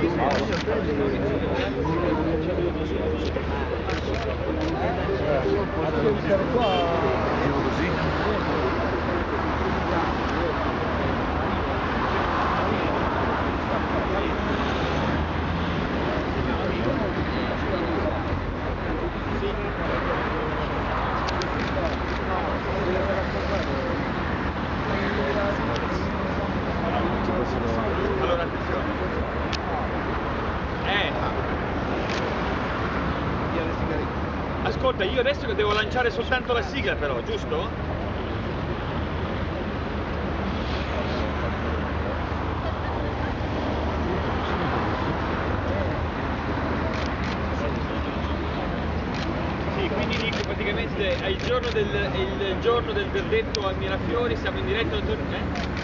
Allora, attenzione. Ascolta, io adesso devo lanciare soltanto la sigla però, giusto? Sì, quindi dico praticamente è il giorno del verdetto a Mirafiori, siamo in diretta al